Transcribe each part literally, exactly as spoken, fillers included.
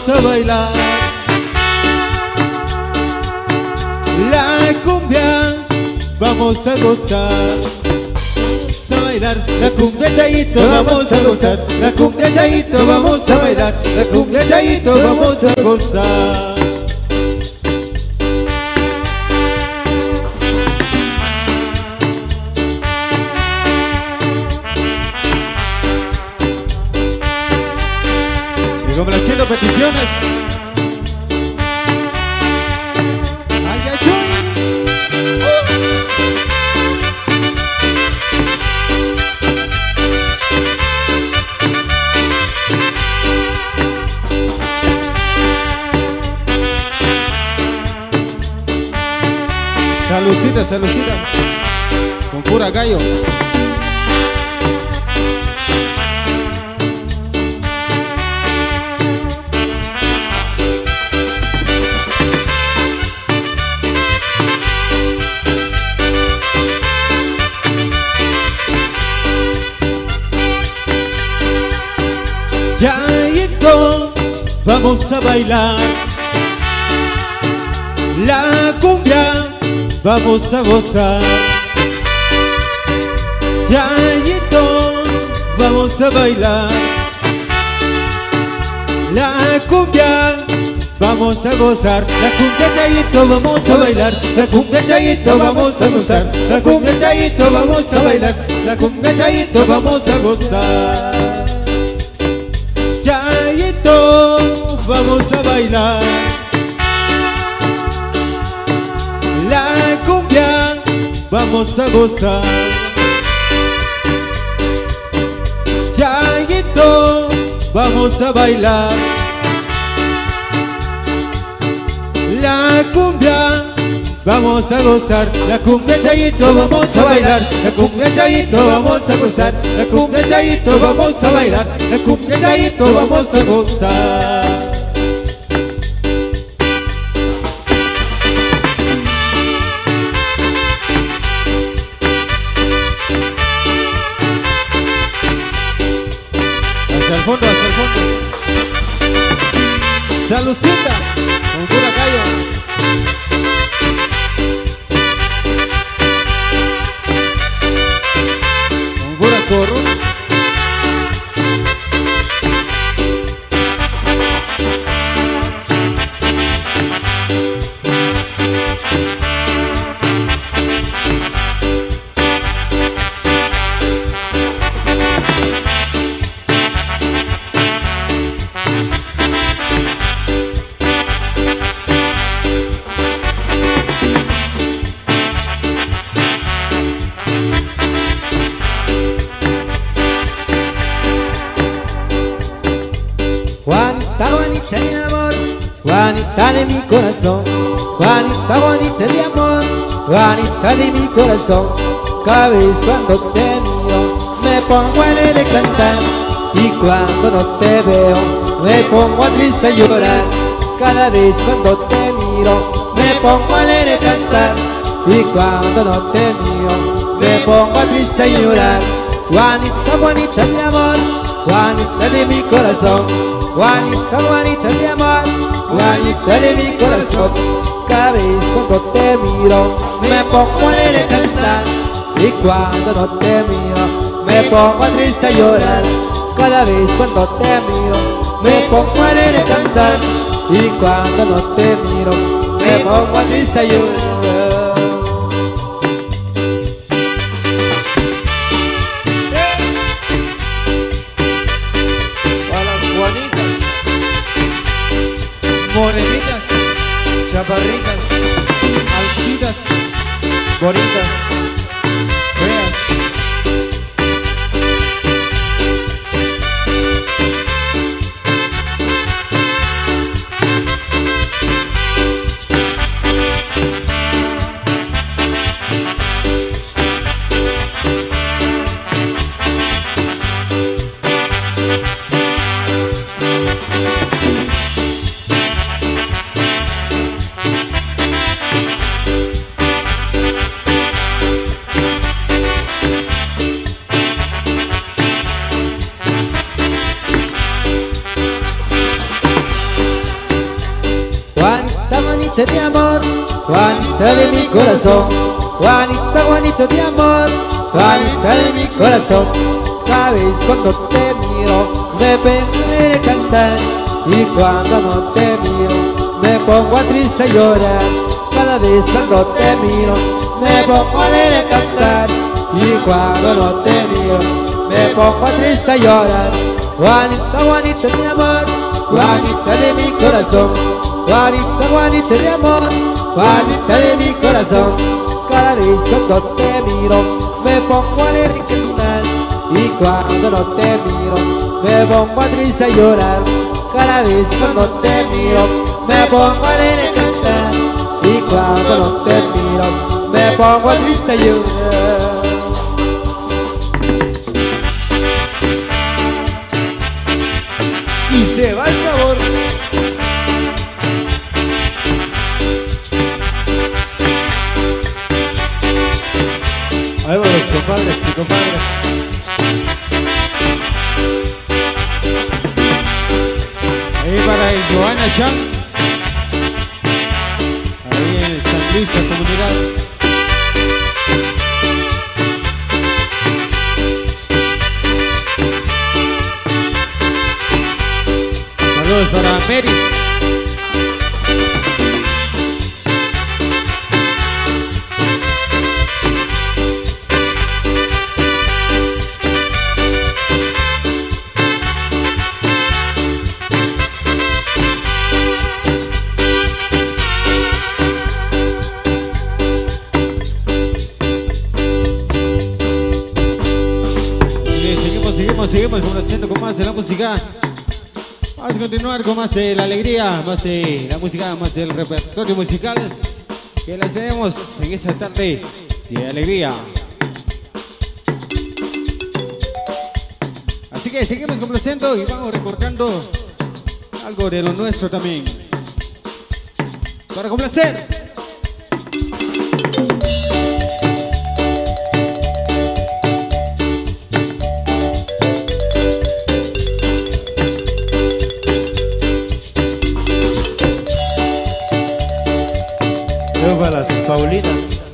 a bailar la cumbia, vamos a gozar. Vamos a bailar la cumbia Chayito, vamos a gozar. La cumbia Chayito, vamos a bailar. La cumbia Chayito, vamos a gozar. Y complaciendo peticiones. Ay, ay, ay. Salucita, salucita, con pura gallo. Chayito, vamos a bailar la cumbia, vamos a gozar. Chayito, vamos a bailar la cumbia, vamos a gozar. La cumbia Chayito, vamos a bailar. La cumbia Chayito, vamos a gozar. La cumbia Chayito, vamos a bailar. La cumbia Chayito, vamos a gozar. Chayito, vamos a bailar la cumbia, vamos a gozar. Chayito, vamos a bailar la cumbia, vamos a gozar. La cumbia Chayito, vamos a bailar. La cumbia Chayito, vamos a gozar. La cumbia Chayito, vamos a bailar. La cumbia Chayito, vamos a gozar. Hacia el fondo, hacia el fondo. Salucita, con pura gallo. Corro. Juanita, Juanita de amor, Juanita de mi corazón, Juanita, Juanita de amor, Juanita de mi corazón. Cada vez cuando te miro me pongo alegre de cantar, y cuando no te veo me pongo triste a llorar. Cada vez cuando te miro me pongo alegre de cantar, y cuando no te miro me pongo triste a llorar. Juanita, Juanita de amor, Juanita de mi corazón, Juanita, Juanita de amor, Juanita de mi corazón. Cada vez cuando te miro me pongo alegre a cantar, y cuando no te miro me pongo triste a llorar. Cada vez cuando te miro me pongo alegre a cantar, y cuando no te miro me pongo triste a llorar. Morenitas, Chaparritas, altitas, bonitas, feas. Juanita de amor, Juanita de mi corazón. Juanita, Juanita de amor, Juanita de mi corazón. Cada vez cuando te miro me pongo a cantar, y cuando no te miro me pongo a triste a llorar. Cada vez cuando te miro me pongo a leer a cantar, y cuando no te miro me pongo a triste a llorar. Juanita, Juanita de amor, Juanita de mi corazón. Juanita, Juanita de amor, Juanita de mi corazón. Cada vez cuando te miro me pongo a leer y cantar, y cuando no te miro me pongo a triste a llorar. Cada vez cuando te miro me pongo a leer y cantar, y cuando no te miro me pongo a triste a llorar. Y se va el sabor. Ahí van los compadres y compadres. Ahí para el Joana Chan, ahí en San Luis, la comunidad. Saludos para Mary. Seguimos, seguimos complaciendo con más de la música. Vamos a continuar con más de la alegría, más de la música, más del repertorio musical que le hacemos en esta tarde de alegría. Así que seguimos complaciendo y vamos recordando algo de lo nuestro también. Para complacer. Para las Paulinas.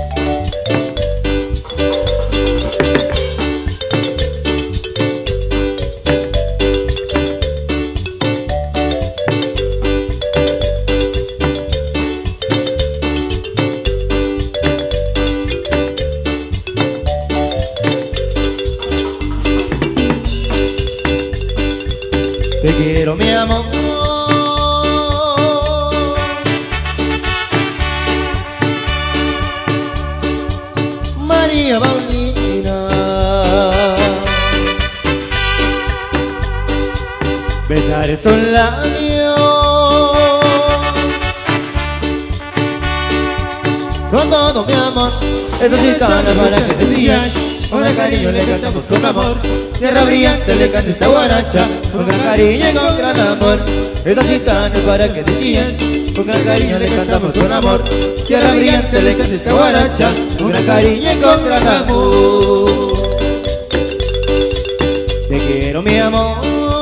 Te quiero, mi amor. María Paulina, besar esos labios con todo mi amor. Esta gitana para que te sigas, con el cariño le cantamos con amor. Tierra brillante le canta esta guaracha, con gran cariño y con gran amor. Esta gitana para que te sigas, con gran cariño le cantamos con amor. Tierra brillante le canta esta guaracha, con gran cariño y con gran amor. Te quiero, mi amor.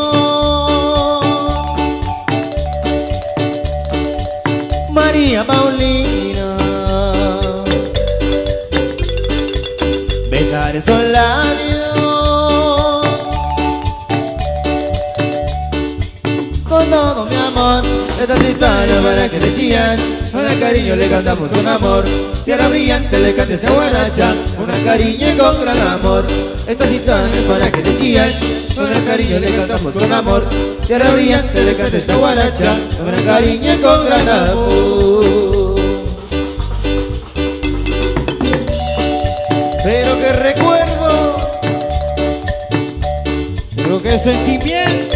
María Paulina, besar esos labios con todo mi amor. Esta gitana para que te chillas, con el cariño le cantamos con amor. Tierra brillante le canta esta guaracha, con gran cariño y con gran amor. Esta gitana para que te chillas, con el cariño le cantamos con amor. Tierra brillante le canta esta guaracha, con gran cariño y con gran amor. Pero que recuerdo, pero que sentimiento.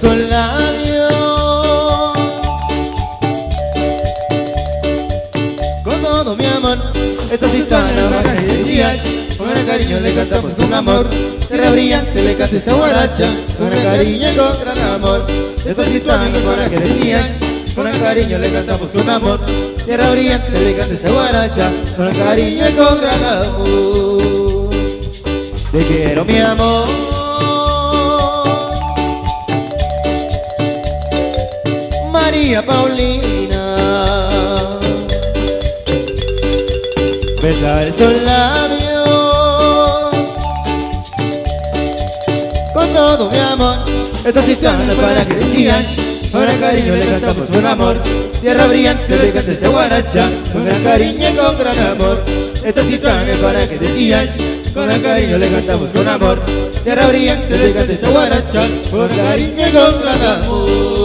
sus labios. Con todo mi amor, esta gitana baja y de días. Con gran cariño le cantamos con amor. Tierra brillante le canta esta guaracha. Con gran cariño y con gran amor. Esta gitana para que decías. Con gran cariño le cantamos con amor. Tierra brillante le canta esta guaracha. Con gran cariño y con gran amor. Te quiero mi amor. María Paulina, besar esos labios con todo mi amor. Esta gitana para que te chillas. Con gran cariño le cantamos con amor. Tierra brillante le canta esta guaracha. Con gran cariño y con gran amor. Esta gitana para que te chillas. Con gran cariño le cantamos con amor. Tierra brillante le canta esta guaracha. Con cariño y con gran amor.